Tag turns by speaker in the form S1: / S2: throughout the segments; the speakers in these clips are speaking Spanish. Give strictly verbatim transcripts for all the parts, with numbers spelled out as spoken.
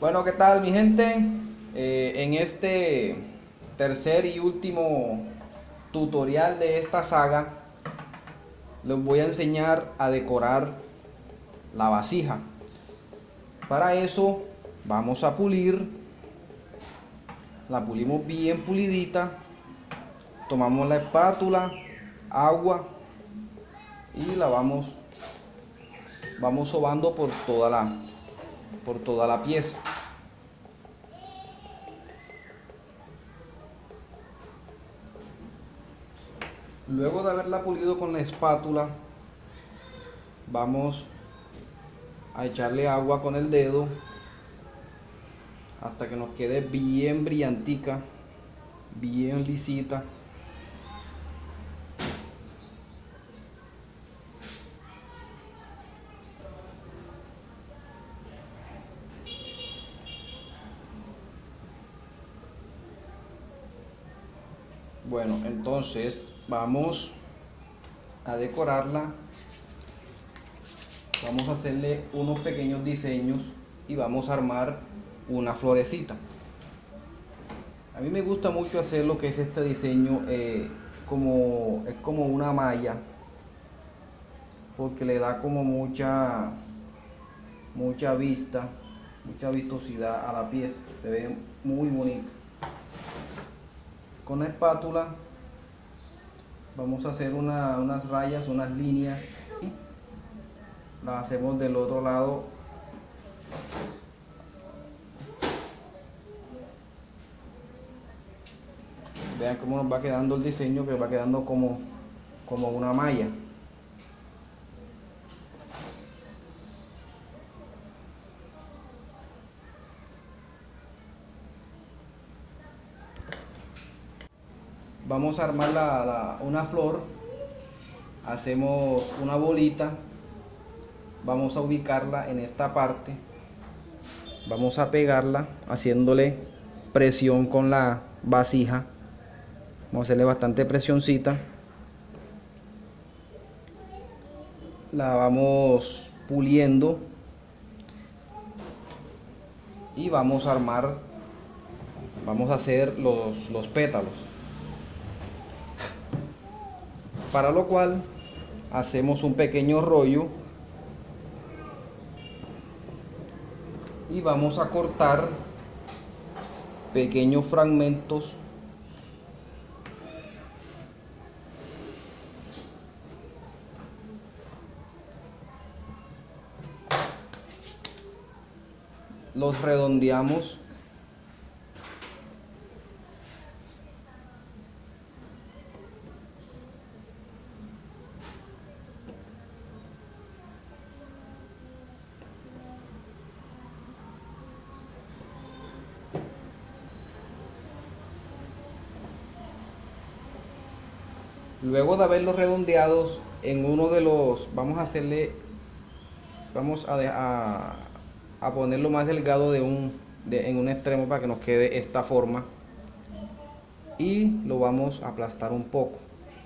S1: Bueno, ¿qué tal mi gente? Eh, en este tercer y último tutorial de esta saga les voy a enseñar a decorar la vasija. Para eso vamos a pulir, la pulimos bien pulidita, tomamos la espátula, agua y la vamos, vamos sobando por toda la, por toda la pieza. Luego de haberla pulido con la espátula, vamos a echarle agua con el dedo hasta que nos quede bien brillantica, bien lisita. Bueno, entonces vamos a decorarla. Vamos a hacerle unos pequeños diseños y vamos a armar una florecita. A mí me gusta mucho hacer lo que es este diseño, eh, como es como una malla, porque le da como mucha mucha vista, mucha vistosidad a la pieza, se ve muy bonito. Con la espátula vamos a hacer una, unas rayas, unas líneas, y las hacemos del otro lado. Vean cómo nos va quedando el diseño, que va quedando como, como una malla. Vamos a armar la, la, una flor. Hacemos una bolita. Vamos a ubicarla en esta parte. Vamos a pegarla haciéndole presión con la vasija. Vamos a hacerle bastante presioncita. La vamos puliendo y vamos a armar, vamos a hacer los, los pétalos, para lo cual hacemos un pequeño rollo y vamos a cortar pequeños fragmentos los redondeamos luego de haberlos redondeados en uno de los, vamos a hacerle, vamos a, a, a ponerlo más delgado de un, de, en un extremo para que nos quede esta forma, y lo vamos a aplastar un poco,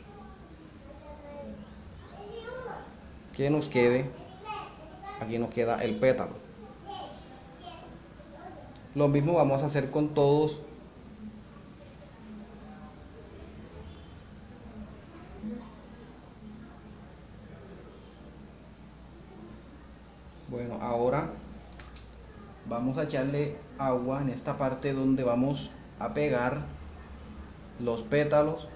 S1: que nos quede, aquí nos queda el pétalo. Lo mismo vamos a hacer con todos. Bueno, ahora vamos a echarle agua en esta parte donde vamos a pegar los pétalos.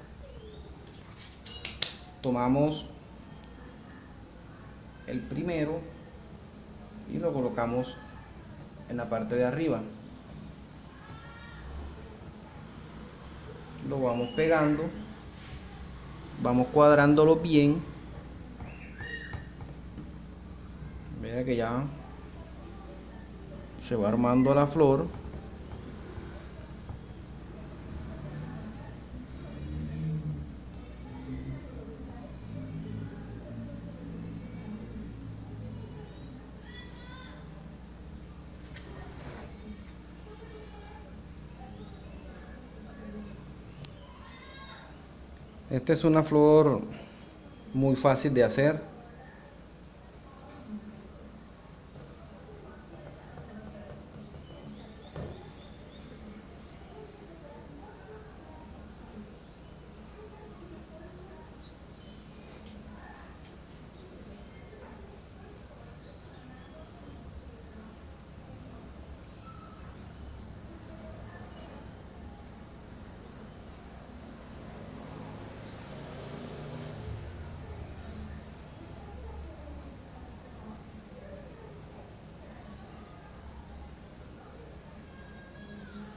S1: Tomamos el primero y lo colocamos en la parte de arriba. Lo vamos pegando, vamos cuadrándolo bien. Vea que ya se va armando la flor. Esta es una flor muy fácil de hacer.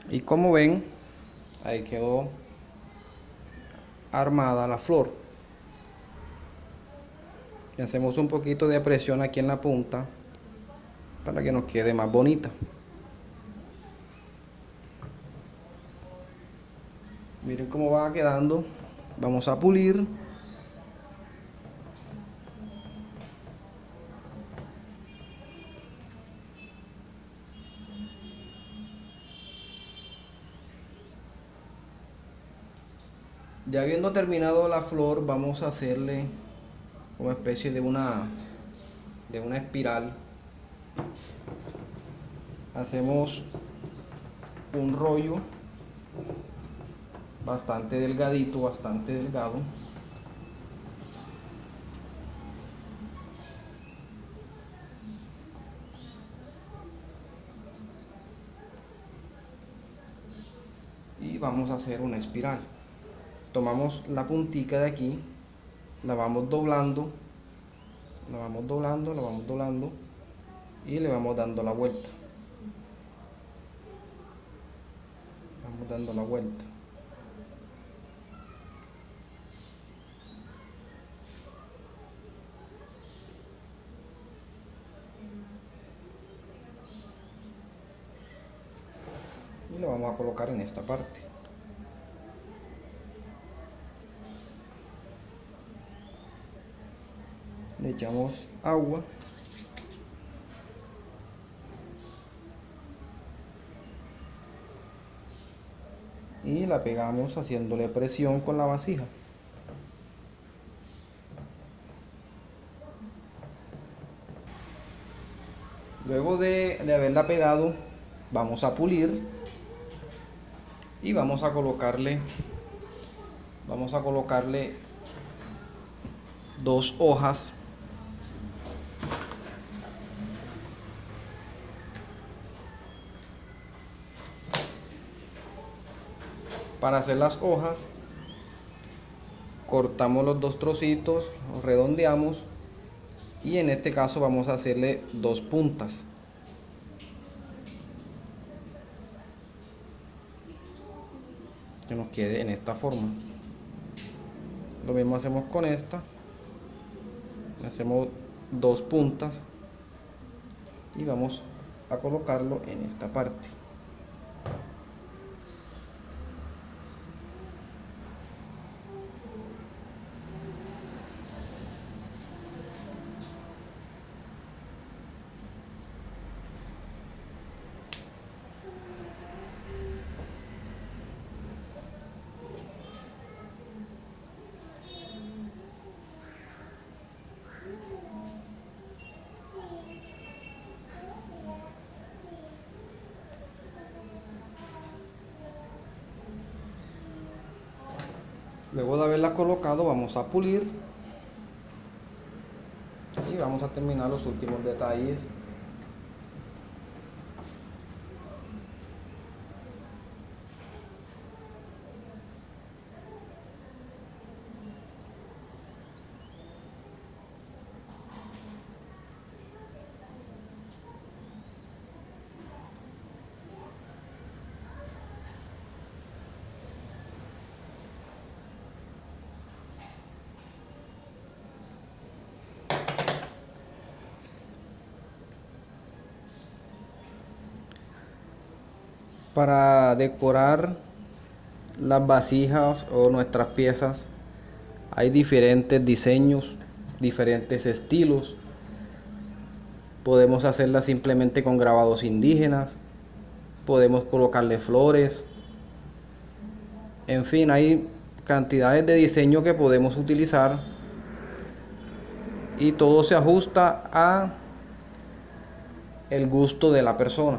S1: Y como ven, ahí quedó armada la flor. Y hacemos un poquito de presión aquí en la punta para que nos quede más bonita. Miren cómo va quedando. Vamos a pulir. Ya habiendo terminado la flor, vamos a hacerle una especie de una de una espiral. Hacemos un rollo bastante delgadito, bastante delgado. Y vamos a hacer una espiral. Tomamos la puntica de aquí, la vamos doblando, la vamos doblando, la vamos doblando y le vamos dando la vuelta. Vamos dando la vuelta. Y lo vamos a colocar en esta parte. Le echamos agua. Y la pegamos haciéndole presión con la vasija. Luego de, de haberla pegado, vamos a pulir y vamos a colocarle vamos a colocarle dos hojas para hacer las hojas. Cortamos los dos trocitos, los redondeamos y en este caso vamos a hacerle dos puntas. Que nos quede en esta forma. Lo mismo hacemos con esta. Hacemos dos puntas y vamos a colocarlo en esta parte. Luego de haberla colocado, vamos a pulir y vamos a terminar los últimos detalles. Para decorar las vasijas o nuestras piezas hay diferentes diseños, diferentes estilos. Podemos hacerlas simplemente con grabados indígenas, podemos colocarle flores, en fin, hay cantidades de diseño que podemos utilizar y todo se ajusta a el gusto de la persona.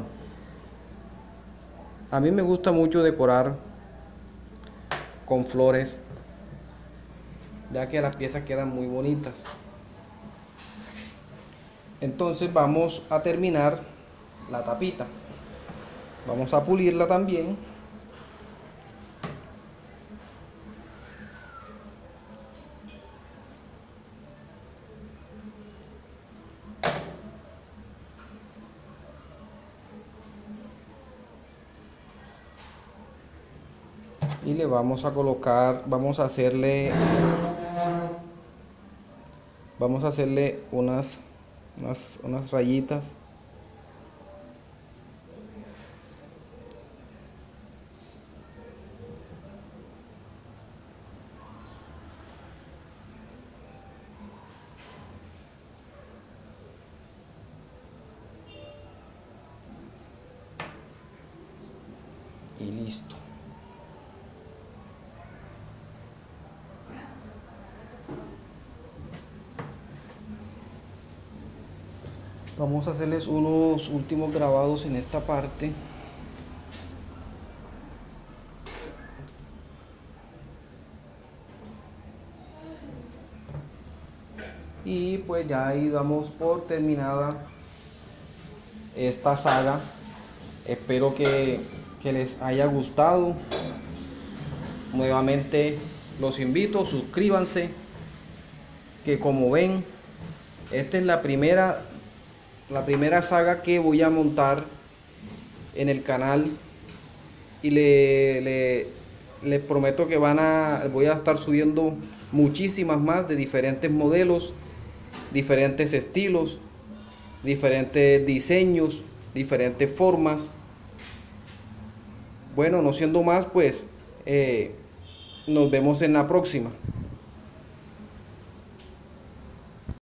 S1: A mí me gusta mucho decorar con flores, ya que las piezas quedan muy bonitas. Entonces vamos a terminar la tapita. Vamos a pulirla también. y le vamos a colocar, vamos a hacerle vamos a hacerle unas unas, unas rayitas. Y listo. Vamos a hacerles unos últimos grabados en esta parte. Y pues ya ahí damos por terminada esta saga. Espero que, que les haya gustado. Nuevamente los invito, suscríbanse, que como ven, esta es la primera la primera saga que voy a montar en el canal, y le, le, les prometo que van a voy a estar subiendo muchísimas más de diferentes modelos, diferentes estilos, diferentes diseños, diferentes formas. Bueno, no siendo más, pues eh, nos vemos en la próxima.